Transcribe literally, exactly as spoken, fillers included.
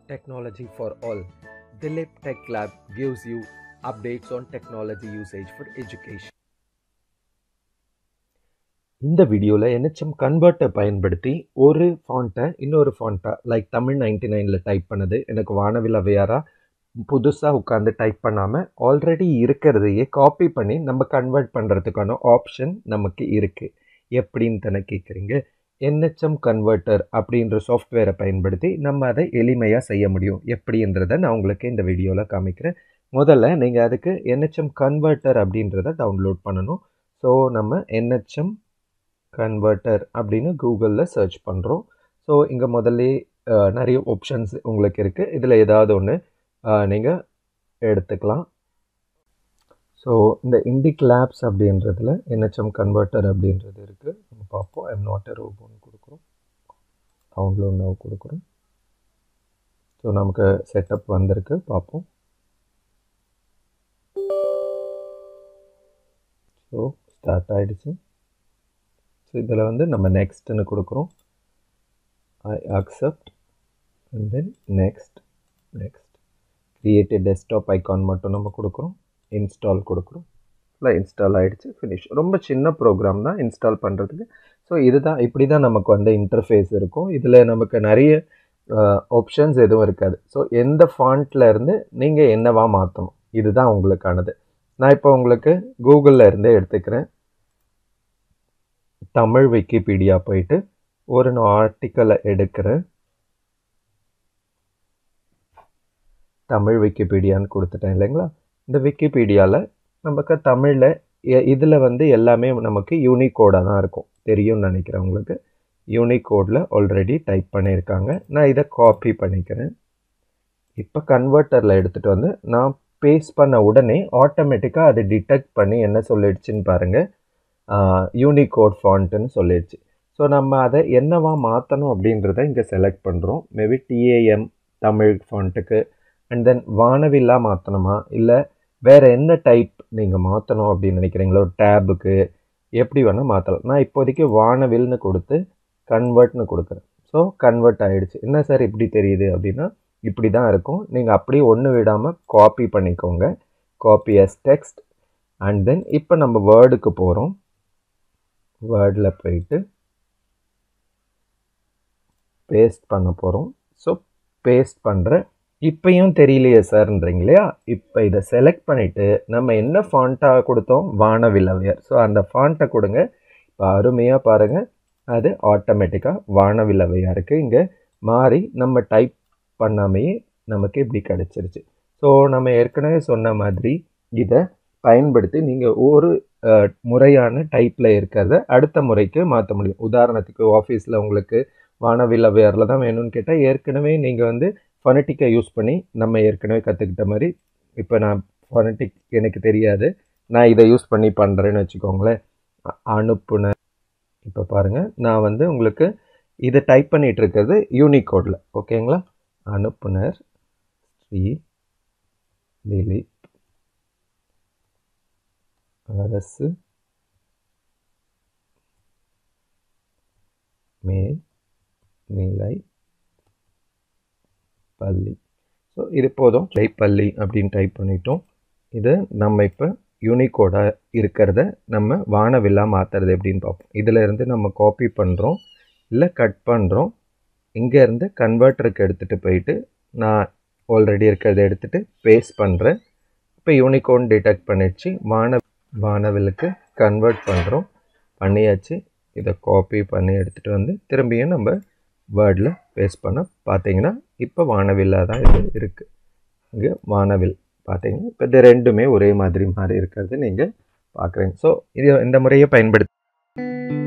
Technology for all. Dilip Tech Lab gives you updates on technology usage for education. இந்த வீடியோவில் N H M கன்வெர்ட்டை பயன்படுத்தி ஒரு ஃபாண்ட்டை இன்னொரு ஃபாண்ட்டை லைக் தமிழ் நைன்டி நைனில் டைப் பண்ணது எனக்கு வானவில் அவையாரா புதுசாக உட்காந்து டைப் பண்ணாமல் ஆல்ரெடி இருக்கிறதையே காப்பி பண்ணி நம்ம கன்வெர்ட் பண்ணுறதுக்கான ஆப்ஷன் நமக்கு இருக்குது. எப்படின்னு தானே கேட்குறீங்க. N H M கன்வெர்ட்டர் அப்படின்ற சாஃப்ட்வேரை பயன்படுத்தி நம்ம அதை எளிமையாக செய்ய முடியும். எப்படின்றத நான் உங்களுக்கு இந்த வீடியோவில் காமிக்கிறேன். முதல்ல நீங்கள் அதுக்கு N H M கன்வெர்ட்டர் அப்படின்றத டவுன்லோட் பண்ணணும். ஸோ நம்ம N H M கன்வெர்ட்டர் அப்படின்னு கூகுளில் சர்ச் பண்ணுறோம். ஸோ இங்கே முதல்ல நிறைய ஆப்ஷன்ஸ் உங்களுக்கு இருக்குது. இதில் ஏதாவது ஒன்று நீங்கள் எடுத்துக்கலாம். ஸோ இந்த இண்டிக் லேப்ஸ் அப்படின்றதுல N H M கன்வெர்ட்டர் அப்படின்றது இருக்குது. நம்ம பார்ப்போம். ஐம் நாட் எ ரோபோன்னு கொடுக்குறோம். டவுன்லோட் நவ் கொடுக்குறோம். ஸோ நமக்கு செட்டப் வந்திருக்கு. பார்ப்போம். ஸோ ஸ்டார்ட் ஆகிடுச்சு. ஸோ இதில் வந்து நம்ம நெக்ஸ்ட்டுன்னு கொடுக்குறோம். I accept and then next next create a desktop icon மட்டும் நம்ம கொடுக்குறோம். இன்ஸ்டால் கொடுக்குறோம். இல்லை இன்ஸ்டால் ஆகிடுச்சு. ஃபினிஷ். ரொம்ப சின்ன ப்ரோக்ராம் தான் இன்ஸ்டால் பண்ணுறதுக்கு. ஸோ இதுதான் இப்படி தான் நமக்கு வந்து இன்டர்ஃபேஸ் இருக்கும். இதில் நமக்கு நிறைய ஆப்ஷன்ஸ் எதுவும் இருக்காது. ஸோ எந்த ஃபாண்ட்டில் இருந்து நீங்கள் என்னவா மாற்றணும் இதுதான் உங்களுக்கானது. நான் இப்போ உங்களுக்கு கூகுளில் இருந்தே எடுத்துக்கிறேன். தமிழ் விக்கிபீடியா போயிட்டு ஒரு நான் ஆர்டிக்கலை எடுக்கிறேன். தமிழ் விக்கிபீடியான்னு கொடுத்துட்டேன் இல்லைங்களா. இந்த விக்கிபீடியாவில் நமக்கு தமிழில் இதில் வந்து எல்லாமே நமக்கு யூனிகோடாக தான் இருக்கும். தெரியும்னு நினைக்கிறேன் உங்களுக்கு. யூனிகோடில் ஆல்ரெடி டைப் பண்ணியிருக்காங்க. நான் இதை காப்பி பண்ணிக்கிறேன். இப்போ கன்வெர்ட்டரில் எடுத்துகிட்டு வந்து நான் பேஸ்ட் பண்ண உடனே ஆட்டோமேட்டிக்காக அது டிடெக்ட் பண்ணி என்ன சொல்லிடுச்சுன்னு பாருங்கள். யூனிகோட் ஃபாண்ட்டுன்னு சொல்லிடுச்சு. ஸோ நம்ம அதை என்னவா மாற்றணும் அப்படின்றத இங்கே செலக்ட் பண்ணுறோம். Maybe T A M Tamil ஃபாண்ட்டுக்கு அண்ட் தென் வானவில்லா மாற்றணுமா இல்லை வேறு என்ன டைப் நீங்கள் மாற்றணும் அப்படின்னு நினைக்கிறீங்களோ டேபுக்கு எப்படி வேணால் மாற்றலாம். நான் இப்போதைக்கு வானவில்னு கொடுத்து கன்வெர்ட்னு கொடுக்குறேன். ஸோ கன்வெர்ட் ஆகிடுச்சு. என்ன சார் இப்படி தெரியுது அப்படின்னா இப்படி தான் இருக்கும். நீங்கள் அப்படியே ஒன்று விடாமல் காப்பி பண்ணிக்கோங்க. Copy as text and then இப்போ நம்ம வேர்டுக்கு போகிறோம். வேர்டில் போயிட்டு பேஸ்ட் பண்ண போகிறோம். ஸோ பேஸ்ட் பண்ணுற இப்பையும் தெரியலையே சார்ன்றீங்க இல்லையா. இப்போ இதை செலக்ட் பண்ணிவிட்டு நம்ம என்ன ஃபாண்ட்டாக கொடுத்தோம் வானவில் அவையார். ஸோ அந்த ஃபாண்ட்டை கொடுங்க. இப்போ அருமையாக பாருங்கள் அது ஆட்டோமேட்டிக்காக வானவில் அவையாருக்கு இங்கே மாறி நம்ம டைப் பண்ணாமையே நமக்கு இப்படி கிடச்சிருச்சு. ஸோ நம்ம ஏற்கனவே சொன்ன மாதிரி இதை பயன்படுத்தி நீங்கள் ஒரு முறையான டைப்பில் இருக்கிறத அடுத்த முறைக்கு மாற்ற முடியும். உதாரணத்துக்கு ஆஃபீஸில் உங்களுக்கு வானவில் அவையாரில் தான் வேணும்னு கேட்டால் ஏற்கனவே நீங்கள் வந்து ஃபனட்டிக்கை யூஸ் பண்ணி நம்ம ஏற்கனவே கற்றுக்கிட்ட மாதிரி இப்போ நான் ஃபனட்டிக் எனக்கு தெரியாது, நான் இதை யூஸ் பண்ணி பண்ணுறேன்னு வச்சுக்கோங்களேன். அனுப்புனர் இப்போ பாருங்கள் நான் வந்து உங்களுக்கு இதை டைப் பண்ணிகிட்டு இருக்கிறது யூனிகோடில். ஓகேங்களா. அனுப்புனர் ஸ்ரீ திலீப் அரசு மேல் நிலை பள்ளி. ஸோ இது போதும். பள்ளி அப்படின்னு டைப் பண்ணிட்டோம். இது நம்ம இப்போ யூனிகோடாக இருக்கிறத நம்ம வானவில்லா மாற்றுறது எப்படின்னு பார்ப்போம். இதில் இருந்து நம்ம காப்பி பண்ணுறோம் இல்லை கட் பண்ணுறோம். இங்கேருந்து கன்வெர்ட்டருக்கு எடுத்துகிட்டு போயிட்டு நான் ஆல்ரெடி இருக்கிறத எடுத்துகிட்டு பேஸ்ட் பண்ணுறேன். இப்போ யூனிகோன் டிடெக்ட் பண்ணிடுச்சு. வான வானவிலுக்கு கன்வெர்ட் பண்ணுறோம். பண்ணியாச்சு. இதை காப்பி பண்ணி எடுத்துகிட்டு வந்து திரும்பியும் நம்ம வேர்டில் பேஸ்ட் பண்ண பார்த்தீங்கன்னா இப்போ வானவில்லாக தான் இது இருக்குது. இங்கே வானவில் பார்த்தீங்கன்னா இப்போ இது ரெண்டுமே ஒரே மாதிரி மாறி இருக்கிறது நீங்கள் பார்க்குறீங்க. ஸோ இது இந்த முறையை பயன்படுத்தி